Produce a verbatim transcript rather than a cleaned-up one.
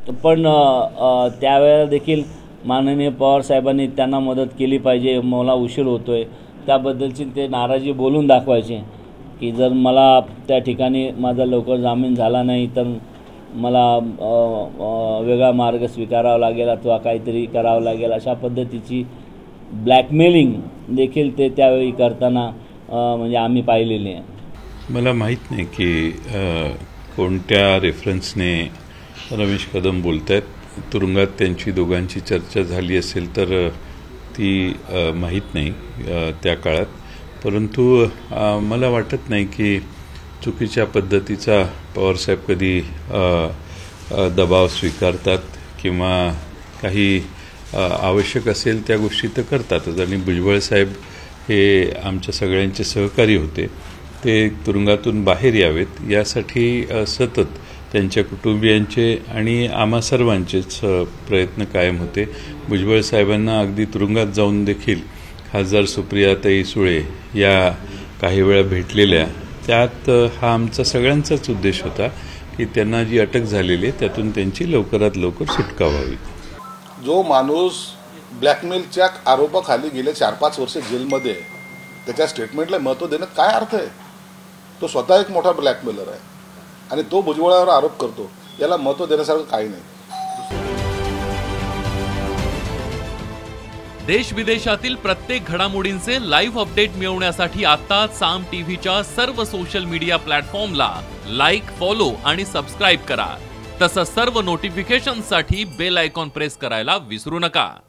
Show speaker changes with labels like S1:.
S1: पण त्यावेळेला देखील माननीय पवारसाहेबांनी त्यांना मदत केली पाहिजे, मला उशीर होतो आहे त्याबद्दलची ते नाराजी बोलून दाखवायचे की जर मला त्या ठिकाणी माझा लवकर जामीन झाला नाही तर मला वेगळा मार्ग स्वीकारावा लागेल अथवा काहीतरी करावं लागेल, अशा पद्धतीची ब्लॅकमेलिंग देखील ते त्यावेळी करताना म्हणजे आम्ही पाहिलेली आहे.
S2: मला माहीत नाही की कोणत्या रेफरन्सने रमेश कदम बोलत आहेत. तुरुंगात त्यांची दोघांची चर्चा झाली असेल तर ती माहीत नाही त्या काळात, परंतु मला वाटत नाही की चुकीच्या पद्धतीचा पवारसाहेब कधी दबाव स्वीकारतात किंवा काही आवश्यक असेल त्या गोष्टी तर करतातच. आणि भुजबळ साहेब हे आमच्या सगळ्यांचे सहकारी होते, ते तुरुंगातून बाहेर यावेत यासाठी सतत त्यांच्या कुटुंबियांचे आणि आम्हा सर्वांचेच प्रयत्न कायम होते. भुजबळ साहेबांना अगदी तुरुंगात जाऊन देखील खासदार सुप्रियाताई सुळे या काही वेळा भेटलेल्या, त्यात हा आमचा सगळ्यांचाच उद्देश होता की त्यांना जी अटक झालेली आहे त्यातून त्यांची लवकरात लवकर सुटका व्हावी.
S3: जो माणूस ब्लॅकमेलच्या आरोपाखाली गेले चार पाच वर्ष जेलमध्ये, त्याच्या स्टेटमेंटला महत्त्व देण्यात काय अर्थ आहे? तो स्वतः एक मोठा ब्लॅकमेलर आहे आणि तो भुजबळावर आरोप करतो, याला महत्त्व देण्यासारखं काही नाही.
S4: देश विदेशातील प्रत्येक घडामोडींचे लाईव्ह अपडेट मिळवण्यासाठी आता साम टीव्हीच्या सर्व सोशल मीडिया प्लॅटफॉर्मला लाईक, फॉलो आणि सबस्क्राईब करा. तसंच सर्व नोटिफिकेशनसाठी बेल आयकॉन प्रेस करायला विसरू नका.